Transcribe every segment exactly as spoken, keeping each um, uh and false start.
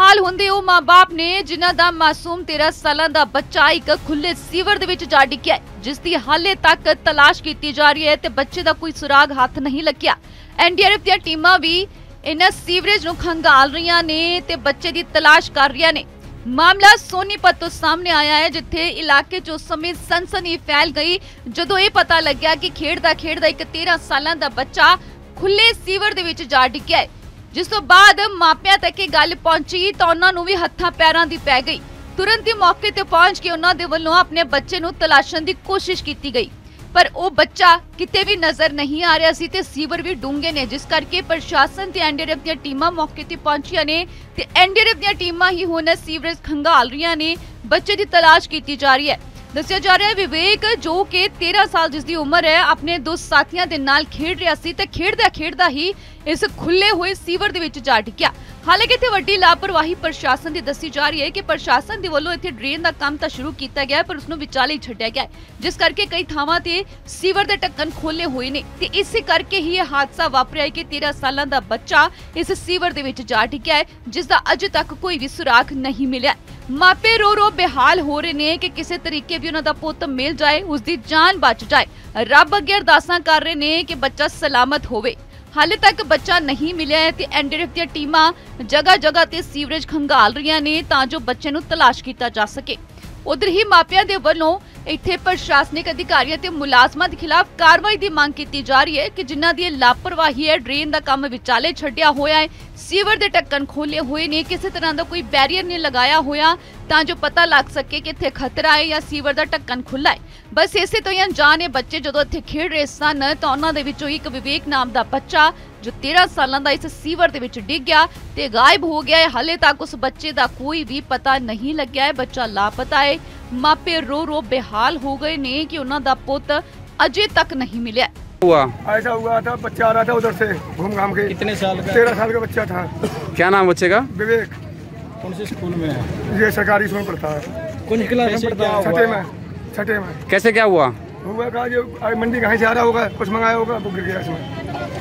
बेहाल होंदे ਉਹ ਮਾਂ-ਬਾਪ ਨੇ ਜਿਨ੍ਹਾਂ ਦਾ ਮਾਸੂਮ तेरह ਸਾਲਾਂ ਦਾ ਬੱਚਾ ਇੱਕ ਖੁੱਲੇ ਸੀਵਰ ਦੇ ਵਿੱਚ ਜਾ ਡਿੱਗਿਆ ਜਿਸ ਦੀ ਹਾਲੇ ਤੱਕ ਤਲਾਸ਼ ਕੀਤੀ ਜਾ ਰਹੀ ਹੈ ਤੇ ਬੱਚੇ ਦਾ ਕੋਈ ਸੁਰਾਗ ਹੱਥ ਨਹੀਂ ਲੱਗਿਆ। ਐਨਡੀਆਰਐਫ ਦੀਆਂ ਟੀਮਾਂ ਵੀ ਇਹਨਾਂ ਸੀਵਰੇਜ ਨੂੰ ਖੰਗਾਲ ਰਹੀਆਂ ਨੇ ਤੇ ਬੱਚੇ ਦੀ ਤਲਾਸ਼ ਕਰ ਰਹੀਆਂ ਨੇ। मामला सोनीपत तो सामने आया है जिथे इलाके च उस समय सनसनी फैल गई जदों ये पता लग्या कि खेडदा खेडदा एक तेरह सालां दा बच्चा खुले सीवर दे विच जा डिग्या है, जिस तो बाद मापियां तक ये गल पहुंची तो उन्हां नूं भी हत्थां पैरां दी पै गई। तुरंत ही मौके ते पहुंच के उन्हां दे वल्लों अपने बच्चे नूं तलाशण दी कोशिश कीती गई पर वो बच्चा किते भी नजर नहीं आ रहा सी ते सीवर भी डूंगे ने, जिस करके प्रशासन ते एनडीआरएफ दी टीमां मौके ते पहुंचियां ने ते एनडीआरएफ दी टीमां ही हुण सीवरेज खंगाल रहीआं ने। बच्चे दी तलाश कीती जा रही है। दस्सिया जा रहा है विवेक जो कि तेरह साल जिसकी उम्र है अपने दो साथियों के नाल खेड रहा सी ते खेडदा खेडदा ही इस खुले हुए सीवर दे विच जा डिग्या। हालांकि इत्थे वड्डी लापरवाही प्रशासन की दसी जा रही है कि प्रशासन दे वल्लों इत्थे ड्रेन का काम तो शुरू किया गया पर उसनूं विचाले ही छड्डिया गया है, जिस करके कई थावां ते सीवर दे ढक्कन खोले हुए ने ते इस करके ही यह हादसा वापरिया है कि तेरह सालां दा बच्चा इस सीवर दे विच जा डिग्या है जिसका अजे तक कोई भी सुराग नहीं मिलिया। मापे रो रो बेहाल हो रहे ने कि किसी तरीके भी उन्हां दा पुੱਤ मिल जाए, उसकी जान बच जाए। रब अगे अरदासां कर रहे ने कि बच्चा सलामत होवे। हाले तक बच्चा नहीं मिलिया है ते एनडीआरएफ दी टीमां जगह जगह ते सीवरेज खंगाल रहीआं ने तां जो बच्चे नूं तलाश कीता जा सके। उधर ही मापियां दे वल्लों इत्थे प्रशासनिक अधिकारियों ते मुलाजमां दे खिलाफ कार्रवाई की मांग की जा रही है कि जिन्हां दी लापरवाही है, ड्रेन का काम विचाले छड्डिया होया है, सीवर दे ढक्कन खोले हुए ने, किसी तरह का कोई बैरियर नहीं लगाया होया तां जो पता लग सके कि इत्थे खतरा है या सीवर का ढक्कन खुला है। बस इसे तो अनजान है बच्चे जदों इत्थे खेड रहे सन तां उन्हां दे विचों एक विवेक नाम का बच्चा जो तेरह सालां दा इस सीवर दे विच डिग गया ते गायब हो गया है। हाले तक उस बच्चे का कोई भी पता नहीं लग्या है, बच्चा लापता है। मापे रो रो बेहाल हो गए ने कि उन्हां दा पुੱਤ अजे तक नहीं मिलिया। हुआ ऐसा हुआ था, बच्चा आ रहा था उधर से घूम घाम के। कितने साल का? तेरह साल का बच्चा था। क्या नाम बच्चे का? विवेक। कौन से स्कूल में है? ये सरकारी स्कूल पढ़ता है। कौन सी क्लास में पढ़ता है? छठे में। छठे में। कैसे क्या हुआ? हुआ का जो मंडी कहीं से आ रहा होगा, कुछ मंगाया होगा, वो गिर गया इसमें।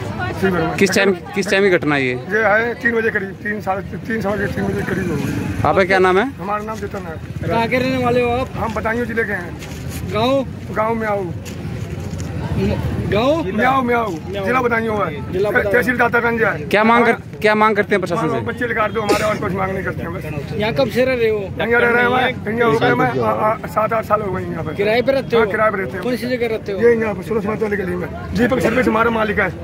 किस टाइम किस टाइम की घटना ये? ये है तीन बजे करीब, तीन साल तीन साल के तीन बजे करीब होगी। आपका क्या नाम है? हमारा नाम जितन है। कहाँ के रहने वाले हो आप? हम बदायूं जिले के हैं। गाँव? गाँव में आओ। गाँव म्याऊ म्याऊ जिला बदायूं है, तहसील दातागंज है। क्या मांग कर, क्या मांग करते हैं प्रशासन से? बच्चे निकाल दो हमारे, और कुछ मांग नहीं करते हैं बस। यहाँ कब से रह रहे हो? यहाँ रह रहे हैं, यहाँ हो गए मैं सात आठ साल हो गए यहाँ पे। किराए पे रहते हो? किराए पे रहते हो। कौन सी जगह रहते हो? ये यहाँ पे सूरज माता वाली गली में। दीपक सर्विस हमारा मालिक है।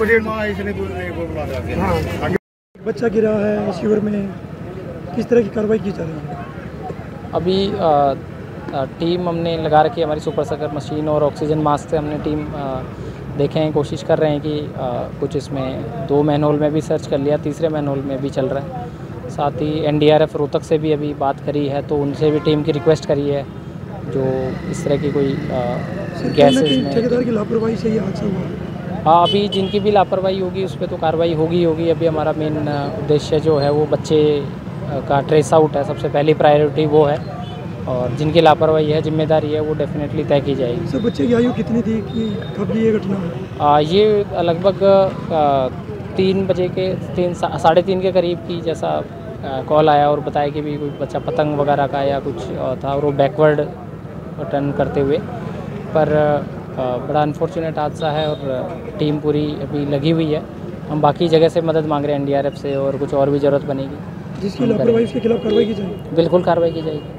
बच्चा गिरा है सीवर में, किस तरह की कार्रवाई की जा रही है? अभी आ, आ, टीम हमने लगा रखी है, हमारी सुपर सकर मशीन और ऑक्सीजन मास्क से हमने टीम आ, देखे हैं, कोशिश कर रहे हैं कि आ, कुछ इसमें दो मैनहोल में भी सर्च कर लिया, तीसरे मैनहोल में भी चल रहा है। साथ ही एनडीआरएफ रोहतक से भी अभी बात करी है तो उनसे भी टीम की रिक्वेस्ट करी है जो इस तरह की कोई गैसेज में ठेकेदार की लापरवाही से ये हादसा हुआ। हाँ, अभी जिनकी भी लापरवाही होगी उस पर तो कार्रवाई होगी होगी अभी हमारा मेन उद्देश्य जो है वो बच्चे का ट्रेस आउट है, सबसे पहली प्रायोरिटी वो है, और जिनकी लापरवाही है, जिम्मेदारी है, वो डेफिनेटली तय की जाएगी। सर बच्चे की आयु कितनी थी कि कब ये घटना हुई? ये लगभग तीन बजे के तीन साढ़े तीन के करीब की जैसा कॉल आया और बताया कि भी कोई बच्चा पतंग वगैरह का या कुछ था और वो बैकवर्ड टर्न करते हुए, पर बड़ा अनफॉर्चुनेट हादसा है और टीम पूरी अभी लगी हुई है। हम बाकी जगह से मदद मांग रहे हैं एनडीआरएफ से और कुछ और भी ज़रूरत बनेगी जिसकी लापरवाही उसके खिलाफ कार्रवाई की जाएगी। बिल्कुल कार्रवाई की जाएगी।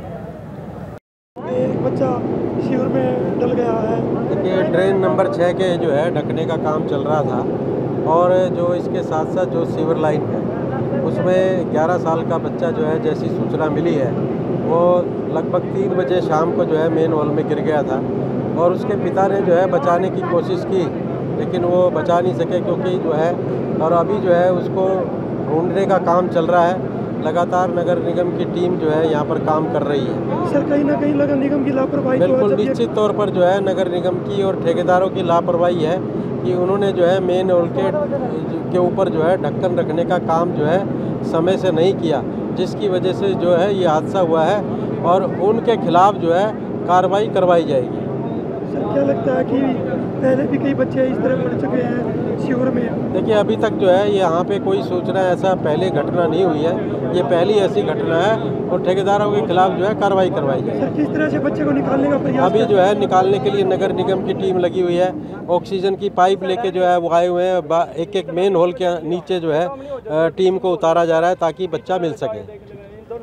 एक बच्चा सीवर में डल गया है। देखिए ड्रेन नंबर छः के जो है ढकने का काम चल रहा था और जो इसके साथ साथ जो सीवर लाइन है उसमें ग्यारह साल का बच्चा जो है जैसी सूचना मिली है वो लगभग तीन बजे शाम को जो है मेन हॉल में गिर गया था और उसके पिता ने जो है बचाने की कोशिश की लेकिन वो बचा नहीं सके क्योंकि जो है और अभी जो है उसको ढूंढने का काम चल रहा है। लगातार नगर निगम की टीम जो है यहाँ पर काम कर रही है। सर कहीं ना कहीं नगर निगम की लापरवाही बिल्कुल निश्चित तौर पर जो है नगर निगम की और ठेकेदारों की लापरवाही है कि उन्होंने जो है मेन हॉल के के ऊपर जो है ढक्कन रखने का काम जो है समय से नहीं किया जिसकी वजह से जो है ये हादसा हुआ है और उनके खिलाफ जो है कार्रवाई करवाई जाएगी। सर क्या लगता है कि पहले भी कई बच्चे इस तरह पड़ चुके हैं सीवर में? देखिए अभी तक जो है यहाँ पे कोई सूचना ऐसा पहले घटना नहीं हुई है, ये पहली ऐसी घटना है और ठेकेदारों के खिलाफ जो है कार्रवाई करवाई जाए। सर किस तरह से बच्चे को निकालने का प्रयास? अभी जो है निकालने के लिए नगर निगम की टीम लगी हुई है, ऑक्सीजन की पाइप लेके जो है वो आए हुए हैं, एक एक मेन होल के नीचे जो है टीम को उतारा जा रहा है ताकि बच्चा मिल सके।